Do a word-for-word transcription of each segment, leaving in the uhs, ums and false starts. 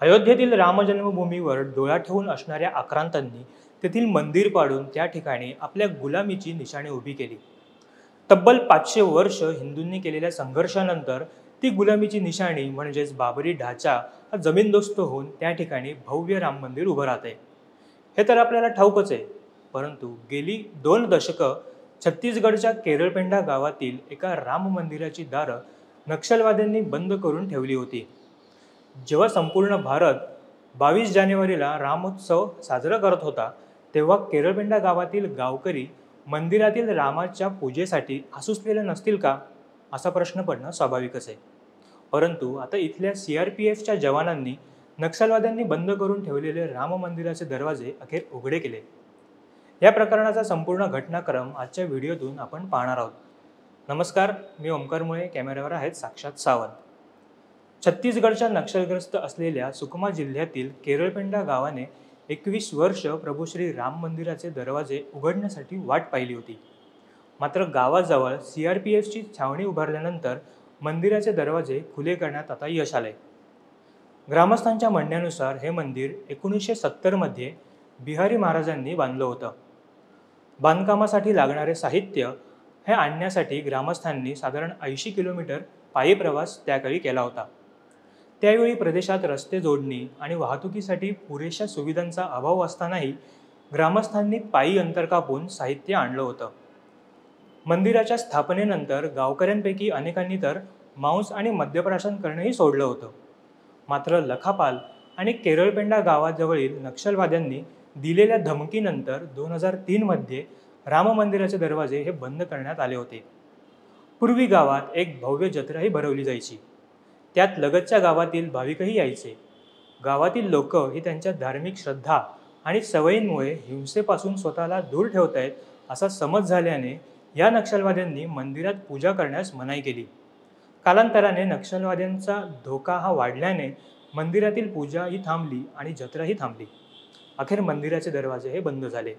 अयोध्येतील रामजन्मभूमीवर डोळा ठेवून असणाऱ्या आक्रांतांनी तेथील मंदिर पाडून त्या ठिकाणी आपल्या गुलामीची निशाणे उभी केली। तब्बल पाचशे वर्ष हिंदूंनी केलेल्या संघर्षानंतर ती गुलामीची निशाणी म्हणजेच बाबरी ढाचा हा जमीनदोस्त होऊन त्या ठिकाणी भव्य राम मंदिर उभं राहते। हे तर आपल्याला ठाऊकच आहे, परंतु गेली दोन दशकं छत्तीसगडच्या केरळपेंडा गावातील एका राम मंदिराची दारं नक्षलवाद्यांनी बंद करून ठेवली होती। जेव्हा संपूर्ण भारत बावीस जानेवारीला रामोत्सव साजरा करत होता, तेव्हा केरळपेंडा गावातील गावकरी मंदिरातील रामाच्या पूजेसाठी आसुसलेले नसतील का, असा प्रश्न पडणं स्वाभाविकच आहे। परंतु आता इथल्या सी आर पी एफच्या जवानांनी नक्षलवाद्यांनी बंद करून ठेवलेले राम मंदिराचे दरवाजे अखेर उघडे केले। या प्रकरणाचा संपूर्ण घटनाक्रम आजच्या व्हिडिओतून आपण पाहणार आहोत। नमस्कार, मी ओमकार मुळे, कॅमेऱ्यावर आहेत साक्षात सावंत। छत्तीसगडच्या नक्षलग्रस्त असलेल्या सुकमा जिल्ह्यातील केरळपेंडा गावाने एकवीस वर्ष प्रभू श्री राम मंदिराचे दरवाजे उघडण्यासाठी वाट पाहिली होती। मात्र गावाजवळ सी आर पी एफची छावणी उभारल्यानंतर मंदिराचे दरवाजे खुले करण्यात आता यश आले। ग्रामस्थांच्या म्हणण्यानुसार हे मंदिर एकोणीसशे सत्तर मध्ये बिहारी महाराजांनी बांधलं होतं। बांधकामासाठी लागणारे साहित्य हे आणण्यासाठी ग्रामस्थांनी साधारण ऐंशी किलोमीटर पायी प्रवास त्याकाळी केला होता। त्यावेळी प्रदेशात रस्ते जोडणी आणि वाहतुकीसाठी पुरेशा सुविधांचा अभाव असतानाही ग्रामस्थांनी पायी अंतर कापून साहित्य आणलं होतं। मंदिराच्या स्थापनेनंतर गावकऱ्यांपैकी अनेकांनी तर मांस आणि मद्यप्राशन करणंही सोडलं होतं। मात्र लखापाल आणि केरळपेंडा गावाजवळील नक्षलवाद्यांनी दिलेल्या धमकीनंतर दोन हजार तीन मध्ये राम मंदिराचे दरवाजे हे बंद करण्यात आले होते। पूर्वी गावात एक भव्य जत्राही भरवली जायची, त्यात लगतच्या गावातील भाविकही यायचे। गावातील लोक ही त्यांच्या धार्मिक श्रद्धा आणि सवयींमुळे हिंसेपासून स्वतःला दूर ठेवतायत असा समज झाल्याने या नक्षलवाद्यांनी मंदिरात पूजा करण्यास मनाई केली। कालांतराने नक्षलवाद्यांचा धोका हा वाढल्याने मंदिरातील पूजा ही थांबली आणि जत्राही थांबली। अखेर मंदिराचे दरवाजे हे बंद झाले।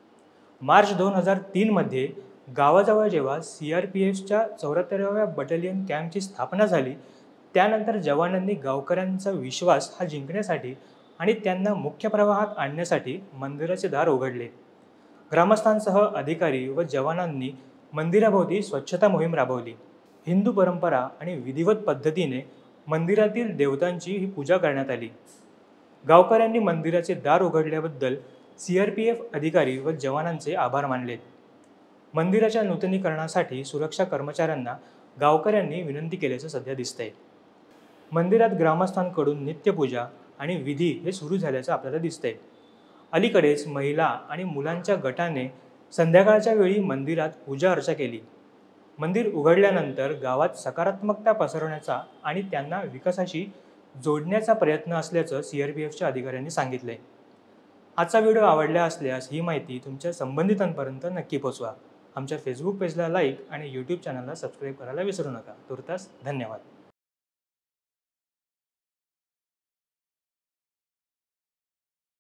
मार्च दोन हजार तीन मध्ये गावाजवळ जेव्हा सी आर पी एफच्या चौऱ्याहत्तराव्या बटालियन कॅम्पची स्थापना झाली, त्यानंतर जवानांनी गावकऱ्यांचा विश्वास हा जिंकण्यासाठी आणि त्यांना मुख्य प्रवाहात आणण्यासाठी मंदिराचे दार उघडले। ग्रामस्थांसह अधिकारी व जवानांनी मंदिराभोवती स्वच्छता मोहीम राबवली। हिंदू परंपरा आणि विधिवत पद्धतीने मंदिरातील देवतांची ही पूजा करण्यात आली। गावकऱ्यांनी मंदिराचे दार उघडल्याबद्दल सी आर पी एफ अधिकारी व जवानांचे आभार मानले। मंदिराच्या नूतनीकरणासाठी सुरक्षा कर्मचाऱ्यांना गावकऱ्यांनी विनंती केल्याचं सध्या दिसतंय। मंदिरात ग्रामस्थांकडून नित्यपूजा आणि विधी हे सुरू झाल्याचं आपल्याला दिसतंय। अलीकडेच महिला आणि मुलांच्या गटाने संध्याकाळच्या वेळी मंदिरात पूजा अर्चा केली। मंदिर उघडल्यानंतर गावात सकारात्मकता पसरवण्याचा आणि त्यांना विकासाशी जोडण्याचा प्रयत्न असल्याचं सी आर पी एफच्या अधिकाऱ्यांनी सांगितलंय। आजचा व्हिडिओ आवडला असल्यास ही माहिती तुमच्या संबंधितांपर्यंत नक्की पोहोचवा। आमच्या फेसबुक पेजला लाईक आणि यूट्यूब चॅनलला सबस्क्राईब करायला विसरू नका। तुर्तास धन्यवाद।